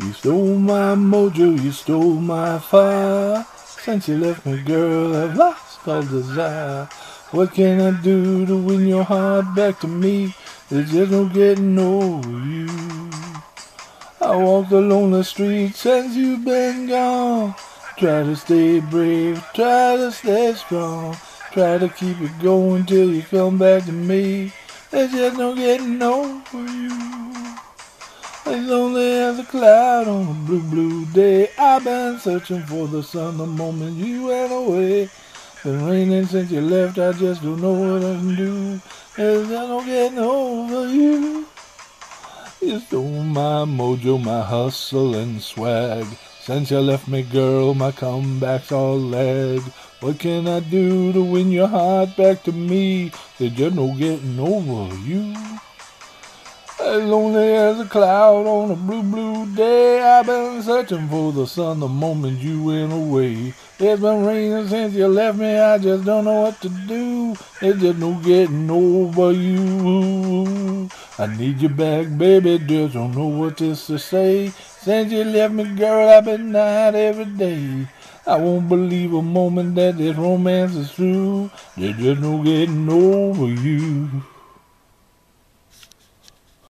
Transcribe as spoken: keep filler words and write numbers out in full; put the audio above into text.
You stole my mojo, you stole my fire. Since you left me, girl, I've lost all desire. What can I do to win your heart back to me? There's just no getting over you. I walk along the street since you've been gone. Try to stay brave, try to stay strong. Try to keep it going till you come back to me. There's just no getting over you. As lonely as a cloud on a blue, blue day. I've been searching for the sun the moment you went away. Been raining since you left, I just don't know what I can do. There's just no getting over you. You stole my mojo, my hustle and swag. Since you left me, girl, my comeback's all lag. What can I do to win your heart back to me? There's just no getting over you. As lonely as a cloud on a blue, blue day. I've been searching for the sun the moment you went away. It's been raining since you left me, I just don't know what to do. There's just no getting over you. I need you back, baby, just don't know what else to say. Since you left me, girl, I've been night every day. I won't believe a moment that this romance is true. There's just no getting over you.